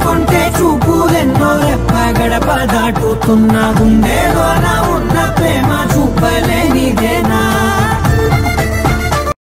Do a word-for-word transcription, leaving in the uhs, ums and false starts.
కొంటే చూపులెన్నో రెప్ప గడప దాటుతున్న గుండెలోన ఉన్న ప్రేమ చూపలేనిదేనా